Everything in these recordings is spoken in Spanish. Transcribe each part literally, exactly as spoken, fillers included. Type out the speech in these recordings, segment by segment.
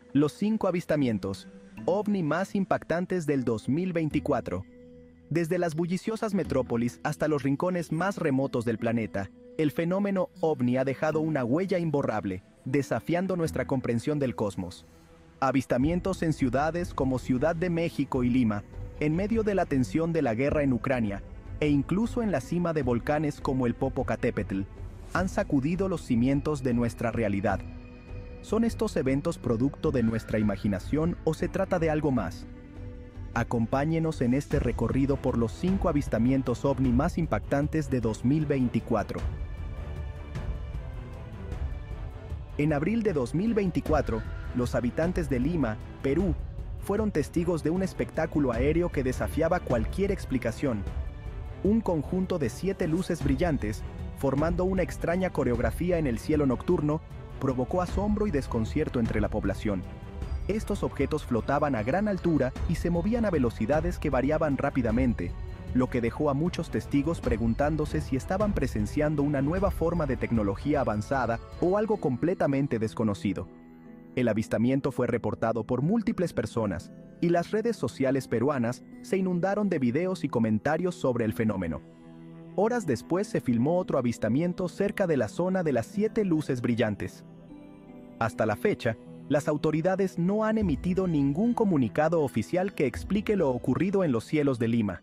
Los cinco avistamientos ovni más impactantes del dos mil veinticuatro. Desde las bulliciosas metrópolis hasta los rincones más remotos del planeta, el fenómeno ovni ha dejado una huella imborrable, desafiando nuestra comprensión del cosmos. Avistamientos en ciudades como Ciudad de México y Lima, en medio de la tensión de la guerra en Ucrania, e incluso en la cima de volcanes como el Popocatépetl, han sacudido los cimientos de nuestra realidad. ¿Son estos eventos producto de nuestra imaginación o se trata de algo más? Acompáñenos en este recorrido por los cinco avistamientos ovni más impactantes de dos mil veinticuatro. En abril de dos mil veinticuatro, los habitantes de Lima, Perú, fueron testigos de un espectáculo aéreo que desafiaba cualquier explicación. Un conjunto de siete luces brillantes, formando una extraña coreografía en el cielo nocturno, provocó asombro y desconcierto entre la población. Estos objetos flotaban a gran altura y se movían a velocidades que variaban rápidamente, lo que dejó a muchos testigos preguntándose si estaban presenciando una nueva forma de tecnología avanzada o algo completamente desconocido. El avistamiento fue reportado por múltiples personas, y las redes sociales peruanas se inundaron de videos y comentarios sobre el fenómeno. Horas después se filmó otro avistamiento cerca de la zona de las siete luces brillantes. Hasta la fecha, las autoridades no han emitido ningún comunicado oficial que explique lo ocurrido en los cielos de Lima.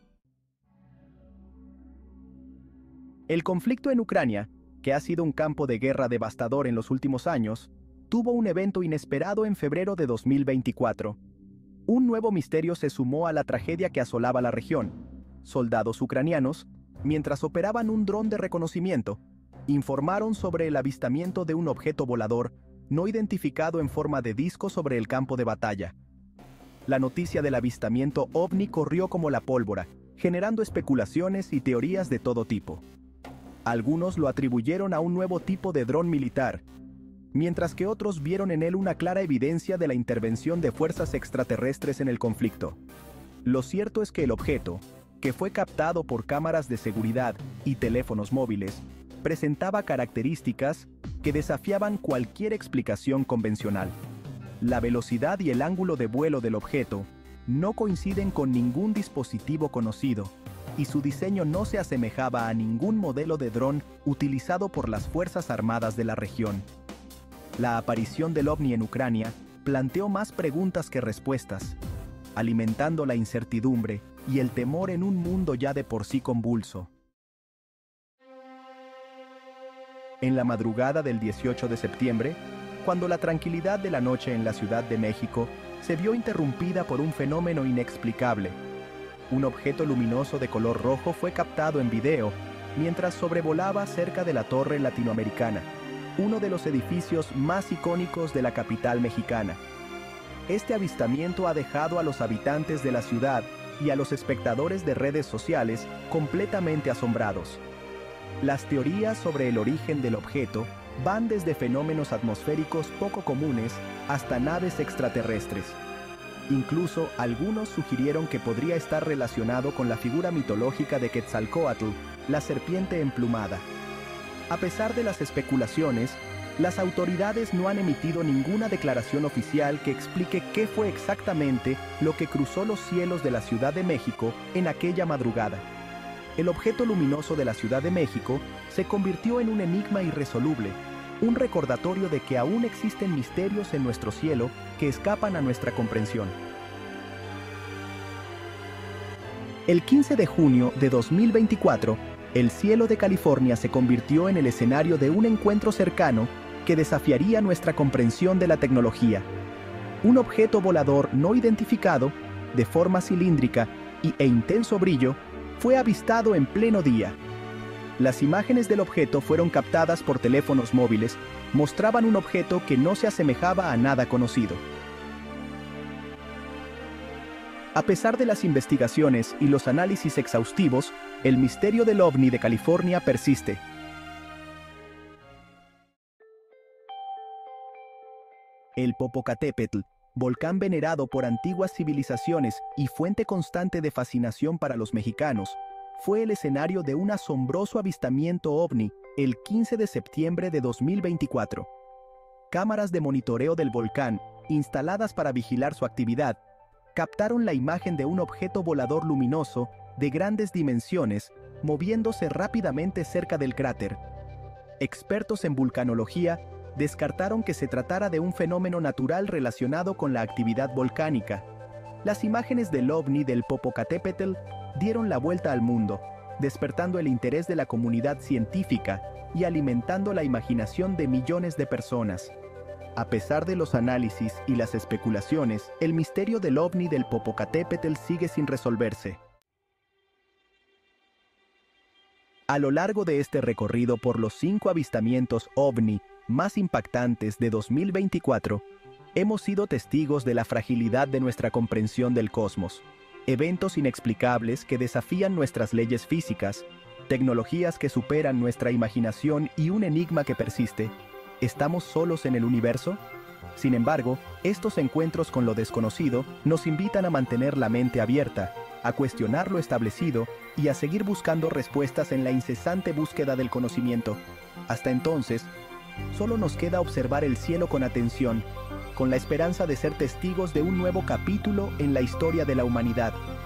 El conflicto en Ucrania, que ha sido un campo de guerra devastador en los últimos años, tuvo un evento inesperado en febrero de dos mil veinticuatro. Un nuevo misterio se sumó a la tragedia que asolaba la región. Soldados ucranianos, mientras operaban un dron de reconocimiento, informaron sobre el avistamiento de un objeto volador no identificado en forma de disco sobre el campo de batalla. La noticia del avistamiento ovni corrió como la pólvora, generando especulaciones y teorías de todo tipo. Algunos lo atribuyeron a un nuevo tipo de dron militar, mientras que otros vieron en él una clara evidencia de la intervención de fuerzas extraterrestres en el conflicto. Lo cierto es que el objeto, que fue captado por cámaras de seguridad y teléfonos móviles, presentaba características que desafiaban cualquier explicación convencional. La velocidad y el ángulo de vuelo del objeto no coinciden con ningún dispositivo conocido, y su diseño no se asemejaba a ningún modelo de dron utilizado por las Fuerzas Armadas de la región. La aparición del ovni en Ucrania planteó más preguntas que respuestas, alimentando la incertidumbre y el temor en un mundo ya de por sí convulso. En la madrugada del dieciocho de septiembre, cuando la tranquilidad de la noche en la Ciudad de México se vio interrumpida por un fenómeno inexplicable, un objeto luminoso de color rojo fue captado en video mientras sobrevolaba cerca de la Torre Latinoamericana, uno de los edificios más icónicos de la capital mexicana. Este avistamiento ha dejado a los habitantes de la ciudad y a los espectadores de redes sociales completamente asombrados. Las teorías sobre el origen del objeto van desde fenómenos atmosféricos poco comunes hasta naves extraterrestres. Incluso algunos sugirieron que podría estar relacionado con la figura mitológica de Quetzalcóatl, la serpiente emplumada. A pesar de las especulaciones, las autoridades no han emitido ninguna declaración oficial que explique qué fue exactamente lo que cruzó los cielos de la Ciudad de México en aquella madrugada. El objeto luminoso de la Ciudad de México se convirtió en un enigma irresoluble, un recordatorio de que aún existen misterios en nuestro cielo que escapan a nuestra comprensión. El quince de junio de dos mil veinticuatro, el cielo de California se convirtió en el escenario de un encuentro cercano que desafiaría nuestra comprensión de la tecnología. Un objeto volador no identificado, de forma cilíndrica y, e intenso brillo, fue avistado en pleno día. Las imágenes del objeto fueron captadas por teléfonos móviles, mostraban un objeto que no se asemejaba a nada conocido. A pesar de las investigaciones y los análisis exhaustivos, el misterio del ovni de California persiste. El Popocatépetl, volcán venerado por antiguas civilizaciones y fuente constante de fascinación para los mexicanos, fue el escenario de un asombroso avistamiento ovni el quince de septiembre de dos mil veinticuatro. Cámaras de monitoreo del volcán instaladas para vigilar su actividad, captaron la imagen de un objeto volador luminoso de grandes dimensiones moviéndose rápidamente cerca del cráter. Expertos en vulcanología descartaron que se tratara de un fenómeno natural relacionado con la actividad volcánica. Las imágenes del ovni del Popocatépetl dieron la vuelta al mundo, despertando el interés de la comunidad científica y alimentando la imaginación de millones de personas. A pesar de los análisis y las especulaciones, el misterio del ovni del Popocatépetl sigue sin resolverse. A lo largo de este recorrido por los cinco avistamientos ovni más impactantes de dos mil veinticuatro, hemos sido testigos de la fragilidad de nuestra comprensión del cosmos, eventos inexplicables que desafían nuestras leyes físicas, tecnologías que superan nuestra imaginación y un enigma que persiste. ¿Estamos solos en el universo? Sin embargo, estos encuentros con lo desconocido nos invitan a mantener la mente abierta, a cuestionar lo establecido y a seguir buscando respuestas en la incesante búsqueda del conocimiento. Hasta entonces, solo nos queda observar el cielo con atención, con la esperanza de ser testigos de un nuevo capítulo en la historia de la humanidad.